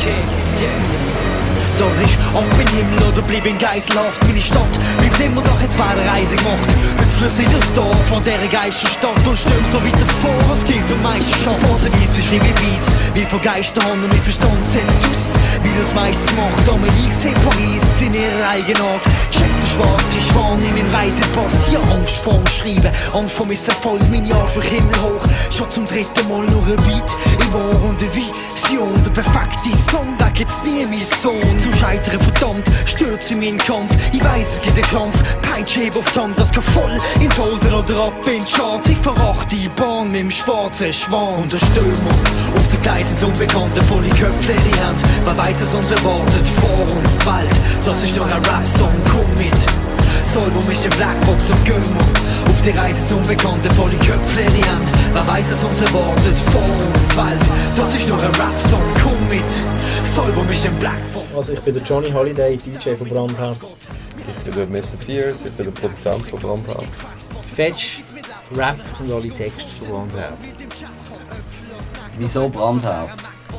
Das ist ob im Himmel oder blieb in Geiselhaft. Meine Stadt bleibt immer doch jetzt weiter Reise gemacht. Mit Flüsse in das Dorf von dieser Geisterstadt und stürm so weiter vor, was ging so Meisterschaft. Phasenweise beschrieb ich Beats, wie von Geisterhand und mein Verstand setzt aus. Wie das meistens macht, Amelie sieht Paris in ihrer eigenen Art. Check den schwarzen Schwan in meinem Reisepass. Hier Angst vorm Schreiben, Angst vor meinem Erfolg, meine Arsch durch Himmel hoch. Schon zum dritten Mal nur ein Beat, ich war und eine Vision, der perfekte Song, da gibt's nie mein Sohn. Zum Scheitern verdammt, stürzt in meinen Kampf. Ich weiss, es gibt einen Kampf, Peitschheb auf die Hand, das geht voll in die Hosen oder ab in die Charts. Ich verachte die Bahn mit dem schwarzen Schwan. Und der Stürmer auf der Gleise ist Unbekannte, volle Köpfe in die Hand. Wer weiss, was uns erwartet, vor uns die Welt. Das ist doch ein Rap-Song, komm mit. Album ist in Blackbox und Gömmer. Auf die Reise ist Unbekannte, volle Köpfe in die Hand. Wer weiss, was uns erwartet, vor uns die Welt. Das ist nur ein Rap-Song, komm mit. Das Album ist in Blackbox. Also ich bin der Johnny Holiday, DJ von Brandhaupt. Ich bin der Mr. Fierce, ich bin der Produzent von Brandhaupt. Fetch, Rap und alle Texte von Brandhaupt. Wieso Brandhaupt?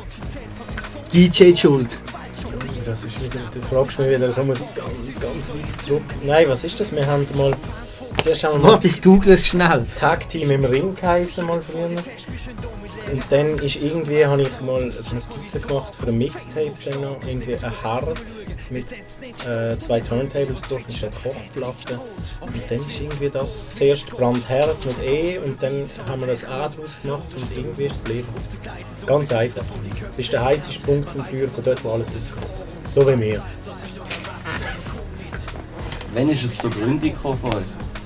DJ Schuld. Das ist wieder, du fragst mich wieder, so muss ich ganz weit zurück. Nein, was ist das? Wir haben mal... Zuerst haben wir mal... Warte, ich google es schnell. Tag Team im Ring geheißen, mal früher. Und dann ist irgendwie, habe ich mal eine Skizze gemacht für ein Mixtape, dann noch irgendwie ein Herd mit 2 Turntables drauf, das ist eine Kochplatte. Und dann ist irgendwie das zuerst Brandherd mit E und dann haben wir das A draus gemacht und irgendwie ist es geblieben. Ganz einfach. Das ist der heißeste Punkt vom Feuer, von dort wo alles rauskommt. So wie wir. Wann ist es zur Gründung gekommen von euch?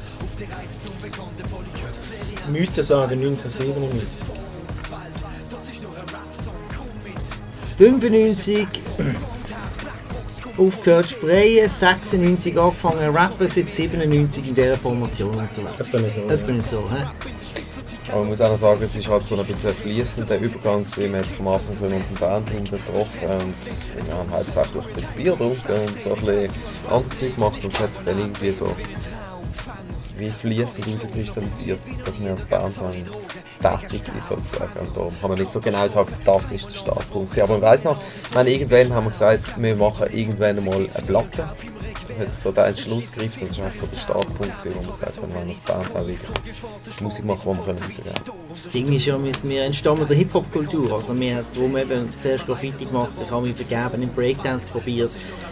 Mythen sagen 1997. 95 aufgehört zu sprayen, 96 angefangen zu rappen, seit 97 in dieser Formation unterwegs. Etwa so, hä? Aber man muss auch noch sagen, es ist halt so ein bisschen ein fließender Übergang. Wir haben sich am Anfang so in unserem Bandroom getroffen und wir haben hauptsächlich ein bisschen Bier getrunken und so ein bisschen anderes Zeug gemacht und es hat sich dann irgendwie so wie fließend herauskristallisiert, dass wir als Band tätig sind sozusagen. Und darum kann man nicht so genau sagen, das ist der Startpunkt. Aber ich weiss noch, irgendwann haben wir gesagt, wir machen irgendwann einmal eine Platte. Das hat sich so der Entschluss gegriffen, das war eigentlich so der Startpunkt, wo wir gesagt haben, wir wollen als Band auch wieder Musik machen, die wir rausgeben können. Das Ding ist ja, wir entstammen der Hip-Hop-Kultur. Also wir haben darum eben zuerst Graffiti gemacht, ich habe mich vergeben, im Breakdance probiert.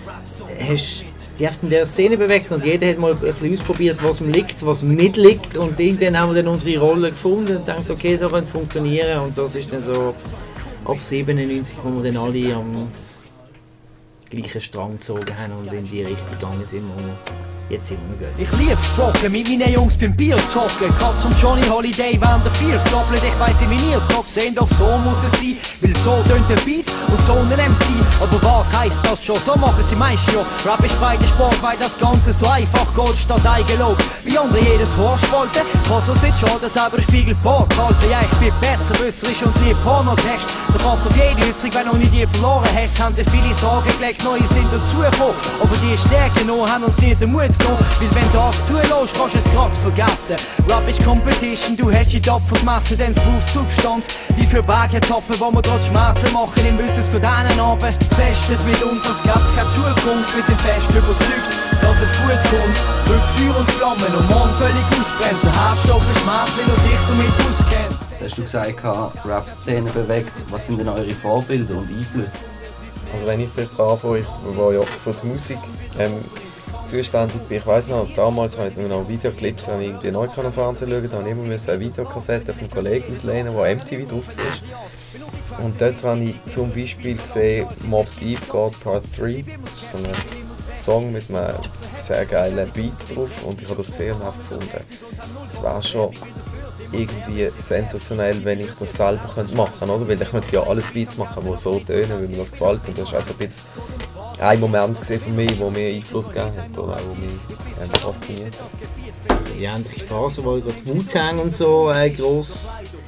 Die haben in dieser Szene bewegt und jeder hat mal ein bisschen ausprobiert, was ihm liegt, was ihm nicht liegt. Und irgendwann haben wir dann unsere Rolle gefunden und gedacht, okay, so könnte es funktionieren. Und das ist dann so ab 97, wo wir dann alle am gleichen Strang gezogen haben und in die Richtung gegangen sind, wo wir jetzt immer noch gehen. Ich lieb's zocken, mit meinen Jungs beim Bier zocken. Katz und Johnny Holiday während der Viers doppelt. Ich weiss nicht, wie ihr so sehen, doch so muss es sein. Weil so tönt der Beat und so ein MC. Aber was heisst das schon? So machen sie meist ja. Rap ist beide Sport, weil das Ganze so einfach geht statt Eigenlob. Wie andere jedes Horst wollte, was so sieht schon, dass selber ein Spiegel vorzuhalten. Ja, ich bin besser, wüsserisch und lieb Pornotext. Doch acht auf jede Äußerung, wenn du nicht die verloren hast. Haben sich viele Sorgen gelegt, neue sind dazugekommen. Aber die Stärken noch haben uns nicht den Mut genommen. Weil wenn du das zulässt, kannst du es grad vergessen. Rap ist Competition, du hast die Opfer gemessen, denn es braucht Substanz. Wie für Berge toppen, wo wir dort Schmerzen machen, im Wissen es geht einen Abend. Festet mit uns, es gibt keine Zukunft, wir sind fest überzeugt, dass es gut kommt. Heute Feuer und Flammen und morgen völlig ausbrennt. Der Herzstoff ist Schmerz, weil er sich damit auskennt. Jetzt hast du gesagt, Rap-Szene bewegt. Was sind denn eure Vorbilder und Einflüsse? Also wenn ich vielleicht anfange, ich war ja für die Musik zuständig bin. Ich weiss noch, damals habe ich noch Videoclips irgendwie neu im Fernsehen schauen, da habe ich immer eine Videokassette vom Kollegen auslehnen, wo MTV drauf war. Und dort habe ich zum Beispiel gesehen Mobb Deep God Part 3. Das ist so ein Song mit einem sehr geilen Beat drauf und ich habe das gesehen und habe gefunden, es wäre schon irgendwie sensationell, wenn ich das selber machen könnte, oder? Weil ich könnte ja alles Beats machen, die so tönen, wie mir das gefällt. Und das war auch so ein bisschen ein Moment von mir, der mir Einfluss gegeben hat, oder auch mich fasziniert hat. Die ähnliche Phase, wo gerade Wu-Tang und so gross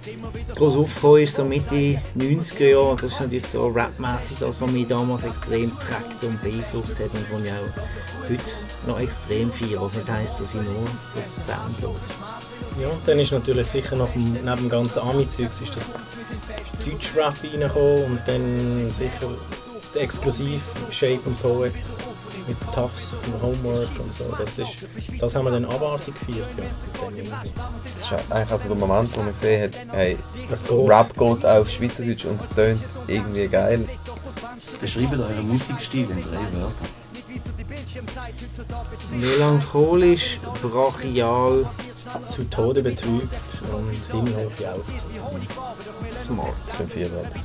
groß aufgekommen ist, so Mitte 90er Jahre. Das ist natürlich so rapmäßig das, was mich damals extrem geprägt und beeinflusst hat und was ich auch heute noch extrem feiere. Was nicht heisst, dass ich nur so soundlos. Ja, dann ist natürlich sicher neben dem ganzen Ami-Zeugs ist das Deutsch-Rap reingekommen und dann sicher der exklusiv Shape and Poet mit den Tufts vom Homework und so. Das haben wir dann abartig gefeiert. Ja, Das ist eigentlich also der Moment, wo man gesehen hat, hey, das geht. Rap geht auch auf Schweizerdeutsch und es tönt irgendwie geil. Beschreibt euren Musikstil in 3 Wörtern. Melancholisch, brachial, Zu Tode betrübt und himmelhoch jauchzen. smart. Das sind 4 Wörter.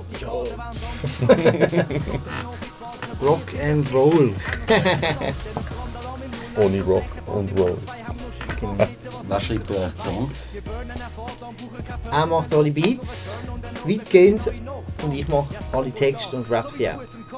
Rock and Roll. Ohne Rock und Roll. Wer schreibt bei euch die Songs? Er macht alle Beats, weitgehend, und ich mache alle Texte und rap sie auch.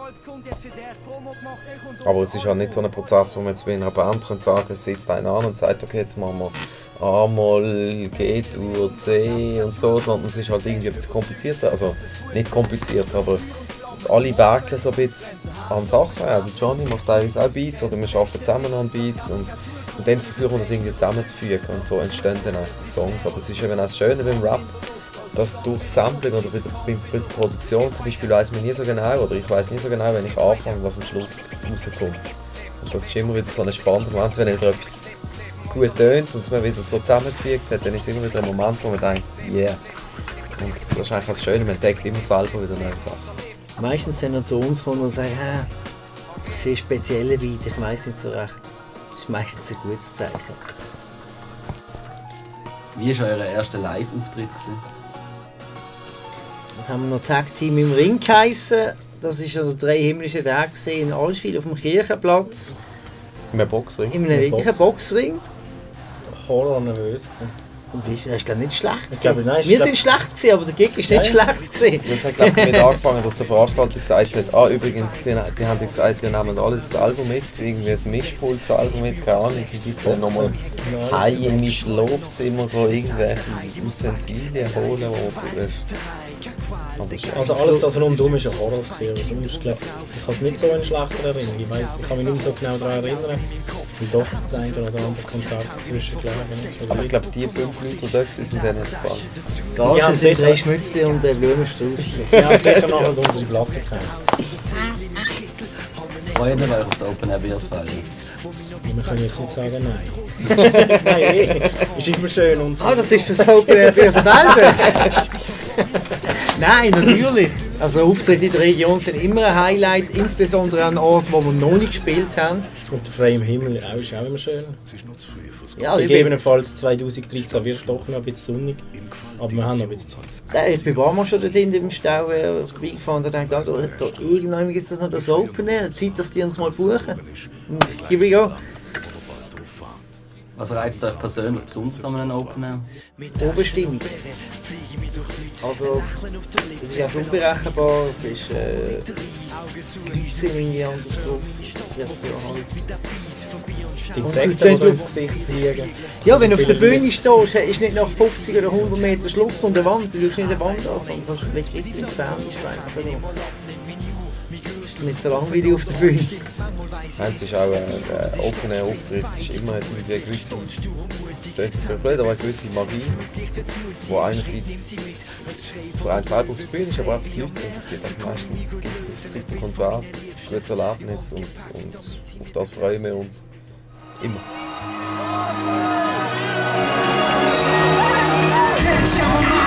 Aber es ist ja nicht so ein Prozess, wo man jetzt wie in einer Band kann sagen, es sitzt einer an und sagt, okay, jetzt machen wir A-Moll, G-Dur, C und so, sondern es ist halt irgendwie ein bisschen komplizierter, also nicht kompliziert, aber alle werkeln so ein bisschen an Sachen. Auch Johnny macht teilweise auch Beats oder wir arbeiten zusammen an Beats und dann versuchen wir das irgendwie zusammenzufügen und so entstehen dann auch die Songs. Aber es ist eben auch das Schöne beim Rap, dass durch Sampling oder bei der Produktion zum Beispiel weiss man nie so genau, oder ich weiss nie so genau, wenn ich anfange, was am Schluss rauskommt. Und das ist immer wieder so ein spannender Moment, wenn wieder etwas gut tönt und es man wieder so zusammengefügt hat, dann ist es immer wieder ein Moment, wo man denkt, yeah. Und das ist eigentlich das Schöne, man entdeckt immer selber wieder neue Sachen. Meistens wenn er zu uns kommt und sagt, das ist ein spezieller Beat, ich weiss nicht so recht. Das ist meistens ein gutes Zeichen. Wie war euer erster Live-Auftritt? Dann haben wir noch Tag Team im Ring geheissen. Das war also 3 himmlische Tage in Allschwil auf dem Kirchenplatz. In einem Boxring? In einem wirklichen Boxring. Horror nervös. Und das ist dann nicht schlecht Ich glaube, gewesen. nein, Wir sind schlecht gewesen, aber der Gig ist nicht Nein. schlecht gewesen. Jetzt hat glaube ich damit angefangen, dass der Veranstalter gesagt hat, übrigens, die haben ja gesagt, wir nehmen alles das Album mit, irgendwie ein Mischpult-Album mit, keine Ahnung, ich gibt dann nochmal heim in mein Schlafzimmer, wo irgendwelche Utensilien holen, Also alles das rundum ist ein Horror gewesen, aber sonst glaube ich kann es nicht so in schlechter Erinnerung. Ich kann mich nicht mehr so genau daran erinnern, wie doch das eine oder andere Konzert dazwischen gelegen ist. Aber ich glaube, die 5 Leute, die da waren, sind dann nicht gefallen. Die haben Gagen sind sicher- 3 Schmützli und der Blumenstrauß. Sie haben sicher nachher unsere Platte gekauft. Freuen wir euch aufs Open Air Biersfeld? Wir können jetzt nicht sagen nein. Nein, ist immer schön und Das ist fürs Open Air fürs Felden. Nein, natürlich. Also Auftritte in der Region sind immer ein Highlight, insbesondere an Orten, wo wir noch nicht gespielt haben. und der freie Himmel ist auch immer schön. Ja, ich bin, Gegebenenfalls 2013 wird es doch noch ein bisschen sonnig, aber wir haben noch ein bisschen Zeit. ich bin mal schon dort hinten im Stau vorbeigefahren und dachte, da irgendwann gibt es noch das Open Air, Zeit, dass die uns mal buchen. Und here we go. Was reizt euch persönlich besonders an einem Open Air? Oberstimmung. Also, es ist einfach unberechenbar, es ist die Leute sind irgendwie anders drauf. Es wird so halt. Die Und Insekten, wenn die du- ins Gesicht fliegen. Ja, wenn du auf der Viele Bühne stehst, ist nicht nach 50 oder 100 Meter Schluss und eine Wand, du schaust nicht eine Wand an, sondern das ist vielleicht richtig entfernt. Ist nicht so langweilig auf der Bühne. Nein, es ist auch ein offener Auftritt, ist immer irgendwie eine gewisse, das ist aber eine gewisse Magie, die einerseits vor allem selber auf der Bühne ist, aber auch für die Leute, und es gibt auch meistens ein super Konzert, ein gutes Erlebnis und auf das freuen wir uns immer. Can't show my